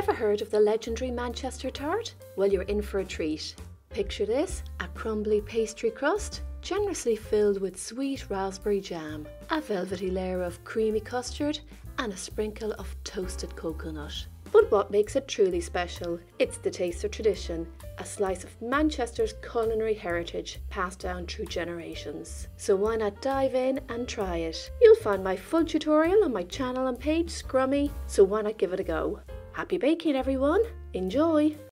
Ever heard of the legendary Manchester Tart? Well, you're in for a treat. Picture this, a crumbly pastry crust, generously filled with sweet raspberry jam, a velvety layer of creamy custard, and a sprinkle of toasted coconut. But what makes it truly special? It's the taste of tradition, a slice of Manchester's culinary heritage passed down through generations. So why not dive in and try it? You'll find my full tutorial on my channel and page, Scrummy, so why not give it a go? Happy baking everyone! Enjoy!